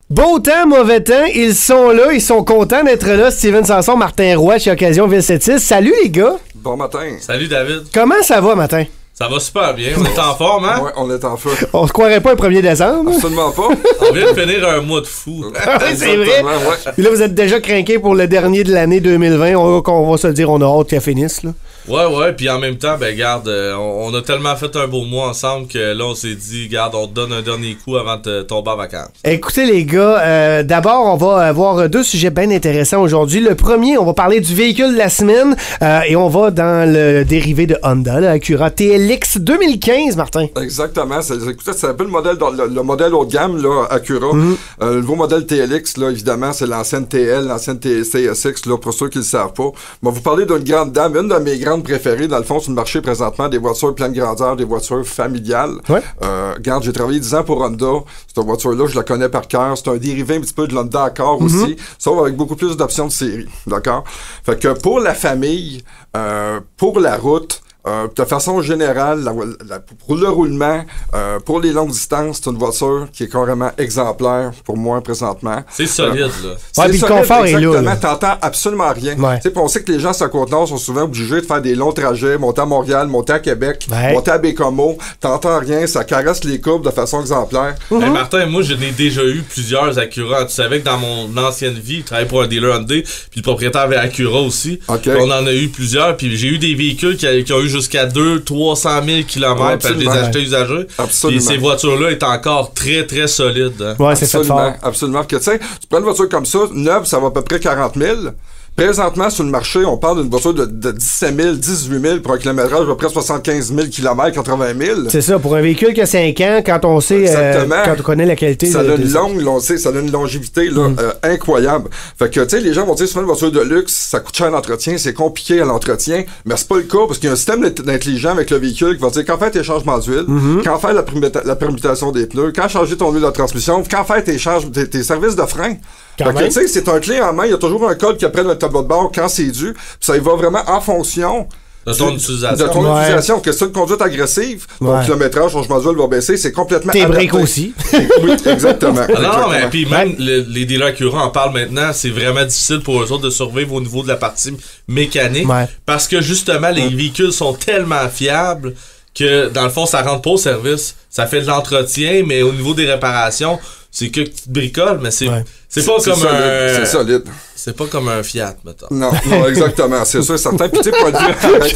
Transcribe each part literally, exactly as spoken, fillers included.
Beau temps, mauvais temps, ils sont là, ils sont contents d'être là. Steven Sanson, Martin Roy, chez Occasion Ville-Sept-Îles. Salut les gars! Bon matin! Salut David! Comment ça va, matin? Ça va super bien, on est en forme, hein? Ouais, on est en feu. On se croirait pas le premier décembre? Absolument pas. On vient de finir un mois de fou. Oui, c'est vrai. Ouais. Puis là, vous êtes déjà craqués pour le dernier de l'année deux mille vingt. On, on va se le dire, on a hâte qu'elle finisse, là. Ouais, ouais, puis en même temps, ben garde, euh, on, on a tellement fait un beau mois ensemble que là, on s'est dit, garde, on te donne un dernier coup avant de tomber en vacances. Écoutez, les gars, euh, d'abord, on va avoir deux sujets bien intéressants aujourd'hui. Le premier, on va parler du véhicule de la semaine euh, et on va dans le dérivé de Honda, la Acura T L X deux mille quinze, Martin. Exactement. C'est, écoutez, c'est un peu le modèle, le, le modèle haut de gamme, là, Acura. Mm-hmm. Euh, le nouveau modèle T L X, là, évidemment, c'est l'ancienne T L, l'ancienne T S X, là, pour ceux qui ne le savent pas. On va vous parler d'une grande dame, une de mes grandes préférées, dans le fond, sur le marché présentement, des voitures pleine grandeur, des voitures familiales. Ouais. Euh, regarde, j'ai travaillé dix ans pour Honda. Cette voiture-là, je la connais par cœur. C'est un dérivé un petit peu de l'Honda Accord mm-hmm. aussi, sauf avec beaucoup plus d'options de série. D'accord? Fait que pour la famille, euh, pour la route, Euh, de façon générale, la, la, pour le roulement, euh, pour les longues distances, c'est une voiture qui est carrément exemplaire pour moi présentement. C'est solide, euh, là. C'est ouais, puis solide, le confort exactement. est là. là. T'entends absolument rien. Ouais. Pis on sait que les gens sur la Côte-Nord sont souvent obligés de faire des longs trajets, monter à Montréal, monter à Québec, ouais. monter à Bécomo. T'entends rien, ça caresse les courbes de façon exemplaire. Mm-hmm. Hey Martin, moi, je n'ai déjà eu plusieurs Acura. Tu savais que dans mon ancienne vie, je travaillais pour un dealer Hyundai, puis le propriétaire avait Acura aussi. Okay. On en a eu plusieurs, puis j'ai eu des véhicules qui, qui ont eu jusqu'à deux, trois cent mille kilomètres, puis je les ai achetés usagés. Absolument. Puis ces voitures-là étaient encore très, très solides. Hein. Ouais, c'est fait fort. Absolument. Que, tu sais, tu prends une voiture comme ça, neuve, ça va à peu près quarante mille. Présentement, sur le marché, on parle d'une voiture de, de dix-sept mille, dix-huit mille pour un kilométrage à peu près soixante-quinze mille kilomètres, quatre-vingt mille. C'est ça, pour un véhicule qui a cinq ans, quand on sait, euh, quand on connaît la qualité. Ça de, a une de... longue, long, ça a une longévité là, mm. euh, incroyable. Fait que, tu sais, les gens vont dire souvent une voiture de luxe, ça coûte cher à l'entretien, c'est compliqué à l'entretien, mais c'est pas le cas parce qu'il y a un système d'intelligence avec le véhicule qui va dire quand faire tes changements d'huile, mm-hmm. quand faire la, la permutation des pneus, quand changer ton huile de transmission, quand faire tes, charges, tes, tes services de frein. Fait que, tu sais, c'est un clé en main, il y a toujours un code qui apprend le tableau de bord quand c'est dû, puis ça y va vraiment en fonction de ton du, utilisation. De ton ouais. utilisation. Question de conduite agressive, ton ouais. kilométrage, changement d'huile va baisser, c'est complètement tes adapté. breaks aussi. Oui, exactement. Ah non, exactement. mais puis même le, les dealers Acura en parlent maintenant, c'est vraiment difficile pour eux autres de survivre au niveau de la partie mécanique, ouais. parce que justement, les ouais. véhicules sont tellement fiables que, dans le fond, ça rentre pas au service. Ça fait de l'entretien, mais au niveau des réparations, c'est que tu te bricoles, mais c'est, ouais. c'est, c'est pas c'est comme solide, un... C'est solide. C'est pas comme un Fiat, mettons. Non, non, exactement. C'est sûr, certain. Puis, tu sais, point de vue...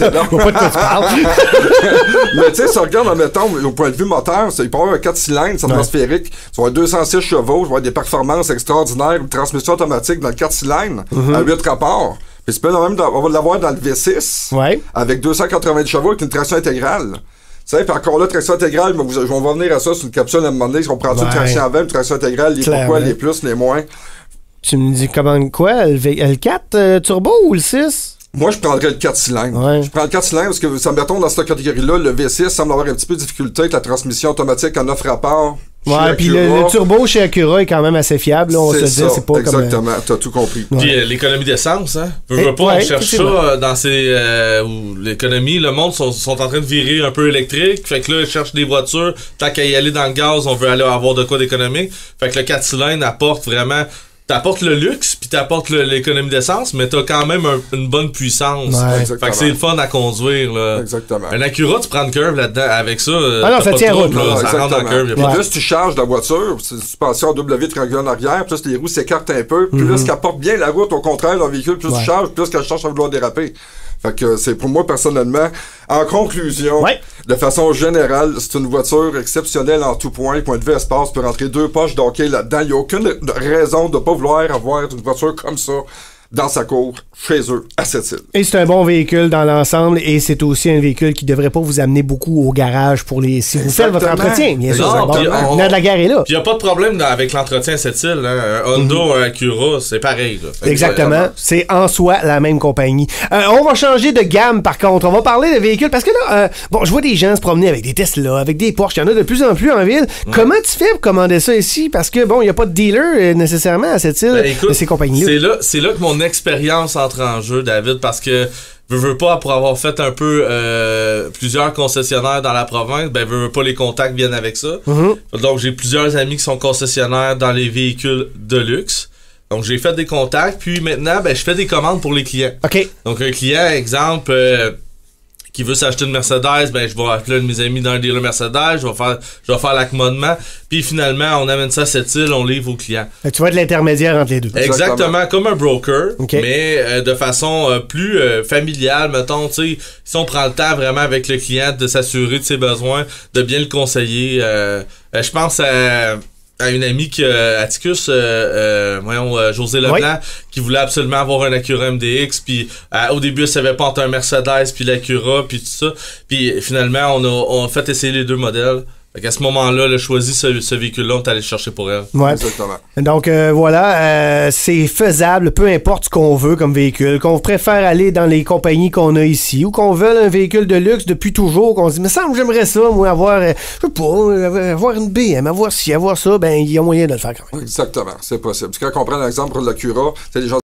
Mais, tu sais, si on regarde, mettons, au point de vue moteur, il peut y avoir un quatre cylindres, c'est atmosphérique. Ça va avoir deux cent six chevaux, ça va avoir des performances extraordinaires, une transmission automatique dans le quatre cylindres, mm-hmm. à huit rapports. Puis, c'est même, on va l'avoir dans le V six, ouais. avec deux cent quatre-vingts chevaux, avec une traction intégrale. Tu sais, puis encore là, traction intégrale, mais vous, on va venir à ça sur une capsule à un moment donné. On prend ouais. une traction avant, une traction intégrale, les pourquoi, les plus, les moins. Tu me dis comment quoi? Le, v- le quatre euh, turbo ou le six? Moi, je prendrais le quatre cylindres. Ouais. Je prends le quatre cylindres parce que, ça me mettons, dans cette catégorie-là, le V six semble avoir un petit peu de difficulté avec la transmission automatique en neuf rapports. Ouais, puis le, le turbo chez Acura est quand même assez fiable, là, on c'est se dit, c'est pas exactement, comme... Exactement, t'as tout compris. Puis ouais. euh, l'économie d'essence, hein. Veux, Et, veux pas, ouais, on cherche ça euh, dans ces... Euh, où l'économie, le monde sont, sont en train de virer un peu électrique, fait que là, ils cherchent des voitures, tant qu'à y aller dans le gaz, on veut aller avoir de quoi d'économique. Fait que le quatre cylindres apporte vraiment... T'apportes le luxe, puis t'apportes le, l'économie d'essence, mais t'as quand même un, une bonne puissance. Ouais. Fait que c'est le fun à conduire, là. Exactement. Un Acura, tu prends une curve là-dedans, avec ça, ah non, ça tient route, là. Ça rentre dans la curve. Puis plus tu charges la voiture, c'est une suspension W triangulaire en arrière, plus les roues s'écartent un peu, plus mm-hmm. qu'elle porte bien la route, au contraire, le véhicule, plus ouais. tu charges, plus qu'elle charge à vouloir déraper. Fait que c'est pour moi, personnellement, en conclusion, ouais. de façon générale, c'est une voiture exceptionnelle en tout point. Point de vue espace, peut rentrer deux poches d'hockey là-dedans. Il n'y a aucune raison de ne pas vouloir avoir une voiture comme ça dans sa cour, chez eux, à cette île. Et c'est un bon véhicule dans l'ensemble, et c'est aussi un véhicule qui devrait pas vous amener beaucoup au garage pour les si vous Exactement. faites votre entretien. Bien sûr, non, bon, on, on, de la gare est là. Puis il n'y a pas de problème dans, avec l'entretien à cette île. Hein. Un Honda ou un Acura, c'est pareil. Là. Exactement. C'est en soi la même compagnie. Euh, on va changer de gamme, par contre. On va parler de véhicules, parce que là, euh, bon, je vois des gens se promener avec des Tesla, avec des Porsche. Il y en a de plus en plus en ville. Mm. Comment tu fais pour commander ça ici? Parce que, bon, il n'y a pas de dealer euh, nécessairement à cette île ben, écoute, de ces compagnies-là. C'est là, c'est là que mon expérience entre en jeu, David, parce que veux, veux pas, pour avoir fait un peu euh, plusieurs concessionnaires dans la province, ben veux, veux pas, les contacts viennent avec ça. Mm-hmm. Donc j'ai plusieurs amis qui sont concessionnaires dans les véhicules de luxe. Donc j'ai fait des contacts, puis maintenant ben je fais des commandes pour les clients. OK. Donc un client, exemple, euh, qui veut s'acheter une Mercedes, ben je vais appeler un de mes amis dans un dealer Mercedes, je vais faire je vais faire l'accommodement, puis finalement on amène ça à cette île, on livre au client. Donc, tu vas être l'intermédiaire entre les deux. Exactement, Exactement comme un broker, okay. mais euh, de façon euh, plus euh, familiale, mettons, tu sais, si on prend le temps vraiment avec le client de s'assurer de ses besoins, de bien le conseiller. Euh, euh, je pense à à une amie qui euh, Atticus euh, euh, voyons euh, José Leblanc, oui. qui voulait absolument avoir un Acura M D X, puis euh, au début elle savait pas entre un Mercedes puis l'Acura puis tout ça, puis finalement on a on a fait essayer les deux modèles. Fait qu'à ce moment-là, elle a choisi ce, ce véhicule-là, on est allé le chercher pour elle. Ouais. Exactement. Donc euh, voilà, euh, c'est faisable, peu importe ce qu'on veut comme véhicule, qu'on préfère aller dans les compagnies qu'on a ici, ou qu'on veut un véhicule de luxe depuis toujours, qu'on se dit, mais ça, j'aimerais ça, moi, avoir, euh, je sais pas, avoir une B M, avoir ci, avoir ça, ben il y a moyen de le faire quand même. Exactement, c'est possible. Quand on prend l'exemple pour l'Acura, c'est les gens